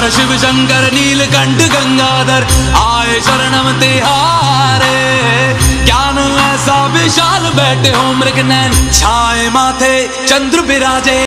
हर शिव शंकर नीलकंठ गंगाधर आए शरणम तिहारे। ज्ञान ऐसा विशाल बैठे हो मृग नैन छाए माथे चंद्र बिराजे।